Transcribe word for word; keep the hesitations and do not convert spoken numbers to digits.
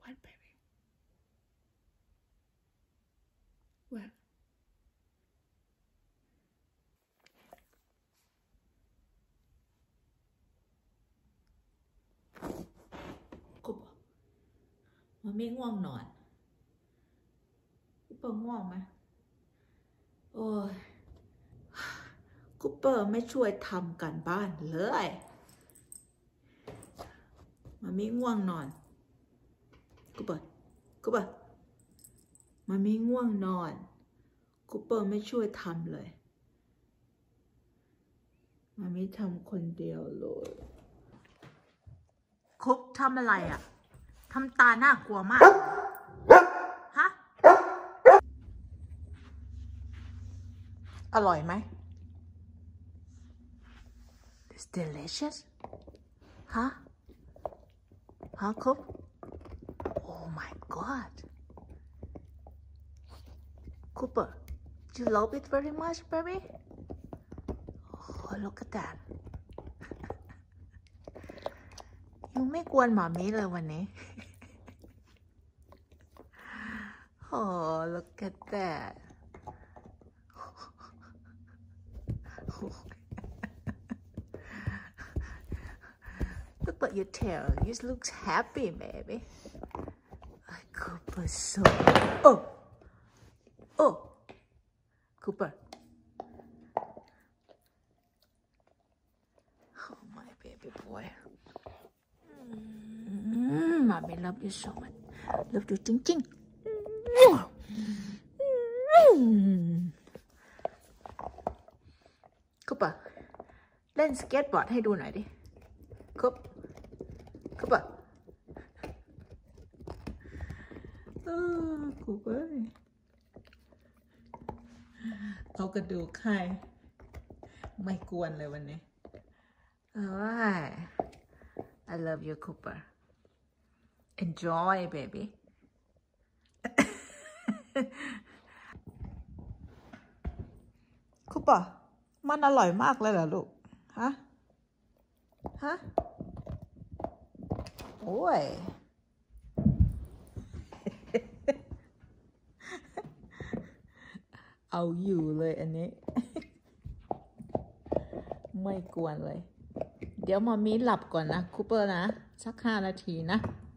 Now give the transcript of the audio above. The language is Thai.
What, baby? What? Cooper มันไม่ง่วงนอนคูเปอร์ง่วงไหมโอ้ยคูเปอร์ไม่ช่วยทำกันบ้านเลยมันไม่ง่วงนอนคูเปอร์คูเปอร์มันไม่ง่วงนอนคูเปอร์ไม่ช่วยทำเลยมันไม่ทำคนเดียวเลยคุปทำอะไรอ่ะทำตาน่ากลัวมากฮะอร่อยไหม It's delicious ฮะฮะคุป Oh my god Cooper do you love it very much baby Oh look at that ยูไม่กวนหมามีเลยวันนี้ Oh look at that Look at your tail you look happy baby Cooper so Oh Oh Cooper Oh my baby boy mm, Mommy love you so much love you จริงๆคุปปะเล่นสเก็ตบอร์ดให้ดูหน่อยดิคุปคุปปะคุปปะเอากระดูกไข่ไม่กวนเลยวันนี้ Alright I love you Cooper enjoy baby คุปปะมันอร่อยมากเลยเหรอลูกฮะฮะโอ้ย เอาอยู่เลยอันนี้ ไม่กวนเลยเดี๋ยวมามีหลับก่อนนะคูเปอร์นะสักห้านาทีนะ